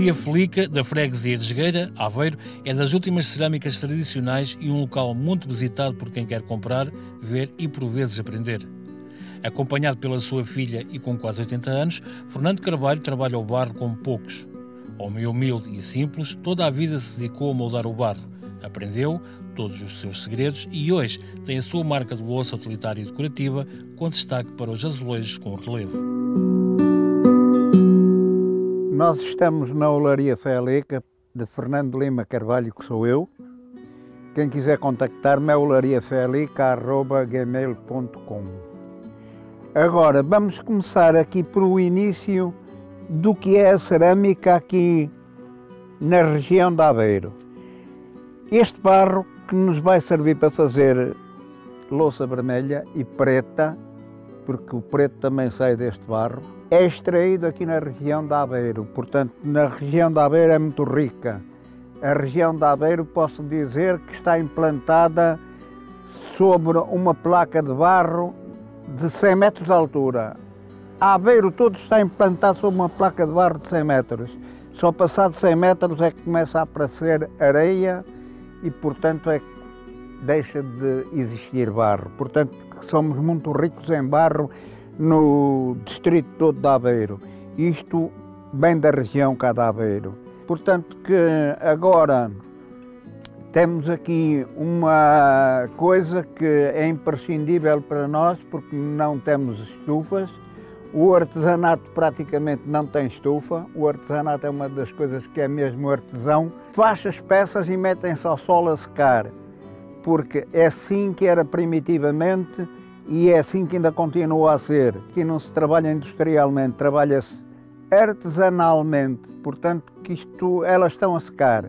Serralharia Felica, da freguesia de Jogueira, Aveiro, é das últimas cerâmicas tradicionais e um local muito visitado por quem quer comprar, ver e por vezes aprender. Acompanhado pela sua filha e com quase 80 anos, Fernando Carvalho trabalha o barro como poucos. Homem humilde e simples, toda a vida se dedicou a moldar o barro. Aprendeu todos os seus segredos e hoje tem a sua marca de louça utilitária e decorativa, com destaque para os azulejos com relevo. Nós estamos na Olaria Felica de Fernando Lima Carvalho, que sou eu. Quem quiser contactar-me é olariafelica@gmail.com. Agora vamos começar aqui por o início do que é a cerâmica aqui na região de Aveiro. Este barro que nos vai servir para fazer louça vermelha e preta, porque o preto também sai deste barro, é extraído aqui na região de Aveiro. Portanto, na região de Aveiro é muito rica. A região de Aveiro, posso dizer que está implantada sobre uma placa de barro de 100 metros de altura. Aveiro todo está implantado sobre uma placa de barro de 100 metros. Só passado 100 metros é que começa a aparecer areia e, portanto, é que deixa de existir barro. Portanto, somos muito ricos em barro no distrito todo de Aveiro. Isto vem da região cá de Aveiro. Portanto, que agora temos aqui uma coisa que é imprescindível para nós, porque não temos estufas. O artesanato praticamente não tem estufa. O artesanato é uma das coisas que é mesmo artesão. Faz as peças e metem-se ao sol a secar, porque é assim que era primitivamente e é assim que ainda continua a ser. Aqui não se trabalha industrialmente, trabalha-se artesanalmente. Portanto, que elas estão a secar.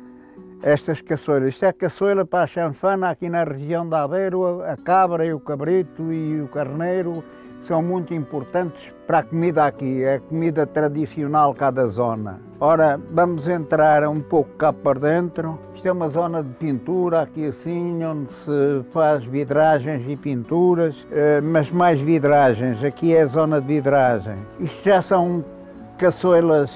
Estas caçoeiras. Isto é caçoeira para a chanfana aqui na região de Aveiro. A cabra e o cabrito e o carneiro são muito importantes para a comida aqui. É a comida tradicional cá da zona. Ora, vamos entrar um pouco cá para dentro. Isto é uma zona de pintura, aqui assim, onde se faz vidragens e pinturas, mas mais vidragens. Aqui é a zona de vidragem. Isto já são caçoeiras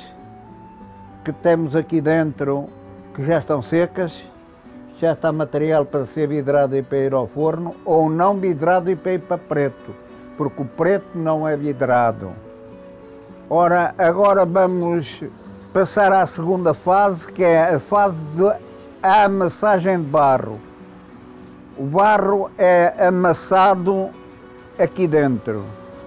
que temos aqui dentro, que já estão secas. Já está material para ser vidrado e para ir ao forno, ou não vidrado e para ir para preto, porque o preto não é vidrado. Ora, agora vamos passar à segunda fase, que é a fase da amassagem de barro. O barro é amassado aqui dentro.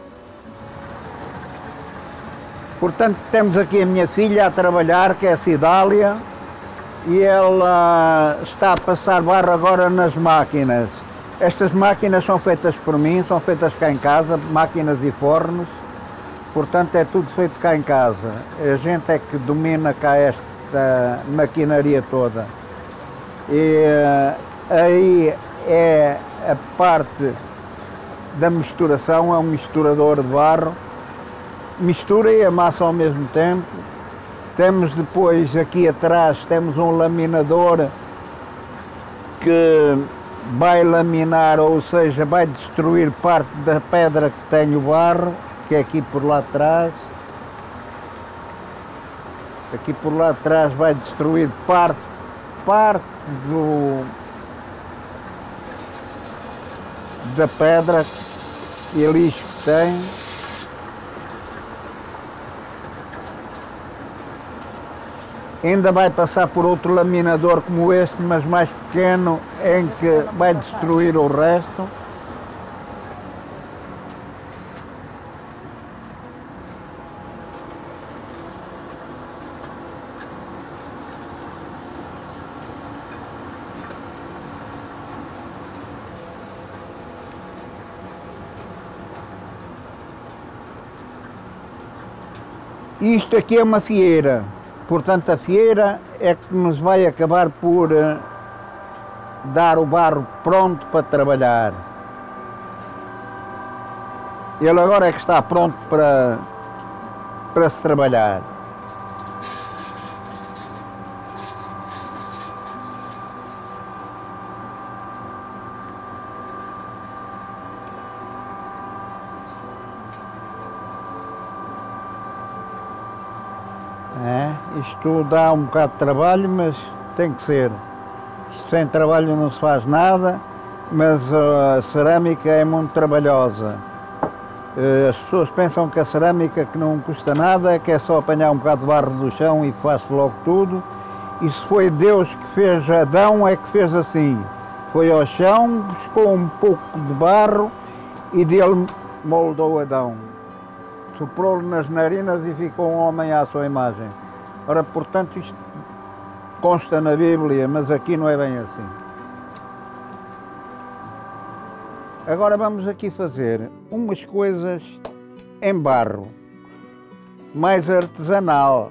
Portanto, temos aqui a minha filha a trabalhar, que é a Cidália, e ela está a passar barro agora nas máquinas. Estas máquinas são feitas por mim, são feitas cá em casa, máquinas e fornos. Portanto, é tudo feito cá em casa. A gente é que domina cá esta maquinaria toda. E aí é a parte da misturação, é um misturador de barro. Mistura e amassa ao mesmo tempo. Temos depois aqui atrás, temos um laminador que vai laminar, ou seja, vai destruir parte da pedra que tem o barro, que é aqui por lá atrás. Aqui por lá atrás vai destruir parte da pedra e lixo que tem. Ainda vai passar por outro laminador como este, mas mais pequeno, em que vai destruir o resto. Isto aqui é uma fieira. Portanto, a fieira é que nos vai acabar por dar o barro pronto para trabalhar. Ele agora é que está pronto para se trabalhar. Isto dá um bocado de trabalho, mas tem que ser. Sem trabalho não se faz nada, mas a cerâmica é muito trabalhosa. As pessoas pensam que a cerâmica que não custa nada, que é só apanhar um bocado de barro do chão e faz logo tudo. E se foi Deus que fez Adão, é que fez assim. Foi ao chão, buscou um pouco de barro e dele moldou Adão. Soprou-lhe nas narinas e ficou um homem à sua imagem. Ora, portanto, isto consta na Bíblia, mas aqui não é bem assim. Agora vamos aqui fazer umas coisas em barro, mais artesanal.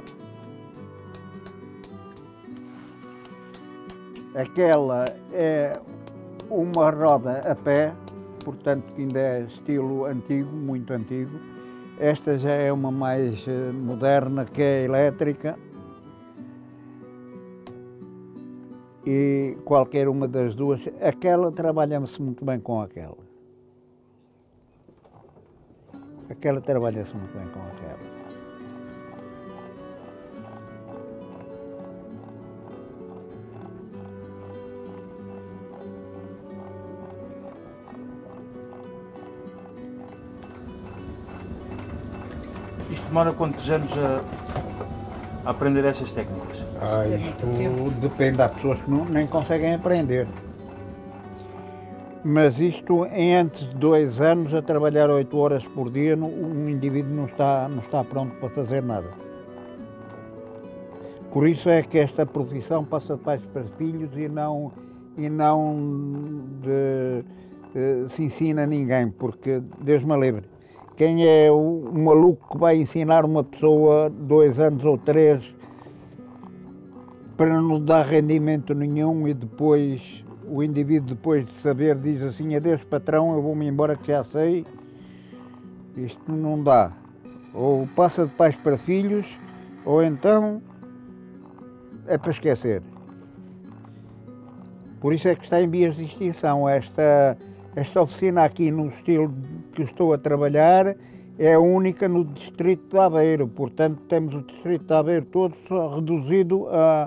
Aquela é uma roda a pé, portanto que ainda é estilo antigo, muito antigo. Esta já é uma mais moderna, que é elétrica. E qualquer uma das duas, aquela trabalha-se muito bem com aquela. Aquela trabalha-se muito bem com aquela. Isto demora quantos anos a aprender estas técnicas? Isto depende, há pessoas que nem conseguem aprender. Mas isto, em antes de 2 anos, a trabalhar 8 horas por dia, um indivíduo não está pronto para fazer nada. Por isso é que esta profissão passa de pais para filhos e não se ensina a ninguém, porque Deus me livre. Quem é o maluco que vai ensinar uma pessoa 2 anos ou 3 para não dar rendimento nenhum e depois o indivíduo, depois de saber, diz assim: adeus patrão, eu vou-me embora que já sei. Isto não dá. Ou passa de pais para filhos, ou então é para esquecer. Por isso é que está em vias de extinção. Esta oficina aqui, no estilo que estou a trabalhar, é a única no distrito de Aveiro. Portanto, temos o distrito de Aveiro todo só reduzido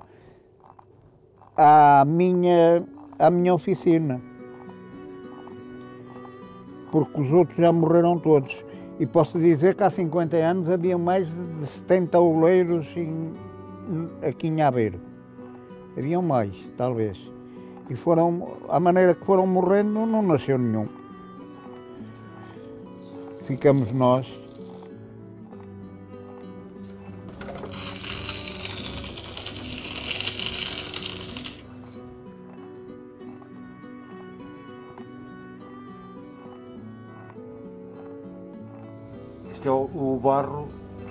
à minha oficina. Porque os outros já morreram todos. E posso dizer que há 50 anos havia mais de 70 oleiros aqui em Aveiro. Haviam mais, talvez. E à maneira que foram morrendo, não nasceu nenhum. Ficamos nós. Este é o barro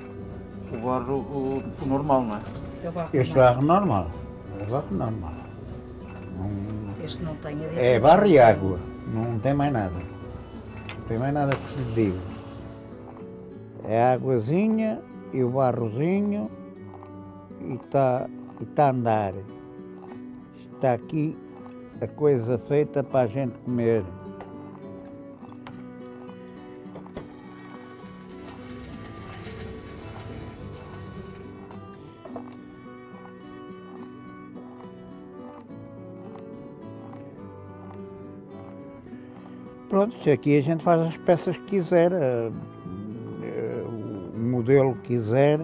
normal, não é? É o barro Este normal. barro normal. É barro normal. Este não tem aditivos. É barro e água. Não tem mais nada. Não tem mais nada que se diga. É a águazinha e o barrozinho e está a andar. Está aqui a coisa feita para a gente comer. Pronto, se aqui a gente faz as peças que quiser, o modelo que quiser,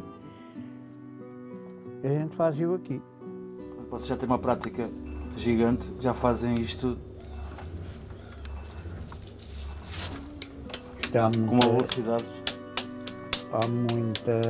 a gente faz-o aqui. Vocês já têm uma prática gigante, já fazem isto com uma velocidade. Há muita...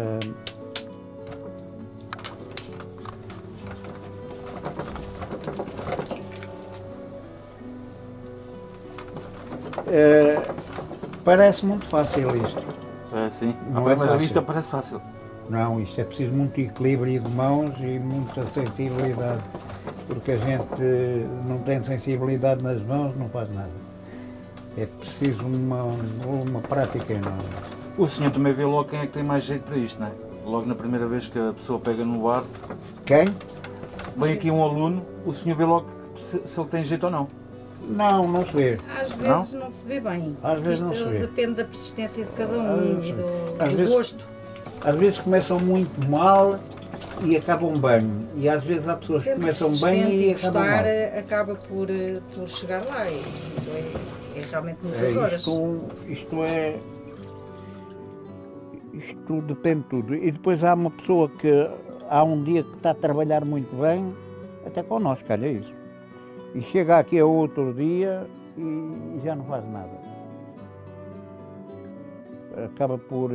parece muito fácil isto. É, sim. À Não é primeira fácil. vista parece fácil. Não, isto é preciso muito equilíbrio de mãos e muita sensibilidade. Porque a gente não tem sensibilidade nas mãos, não faz nada. É preciso uma prática enorme. O senhor também vê logo quem é que tem mais jeito para isto, não é? Logo na primeira vez que a pessoa pega no barro. Quem? Vem aqui um aluno, o senhor vê logo se ele tem jeito ou não. Não se vê. Às vezes não se vê bem. Às vezes não Isto se vê. depende da persistência de cada um e Às do vezes- gosto. Às vezes começam muito mal e acabam bem. E às vezes há pessoas que começam bem e acabam mal. Acaba por chegar lá. E isso é realmente muitas horas. Isto depende de tudo. E depois há uma pessoa que há um dia que está a trabalhar muito bem, até connosco, olha isso. E chega aqui a outro dia e já não faz nada. Acaba por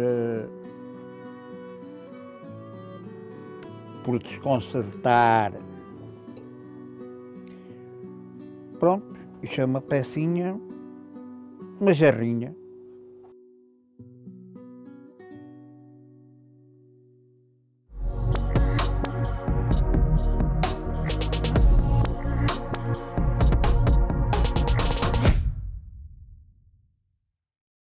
desconcertar. Pronto, isto é uma pecinha, uma jarrinha.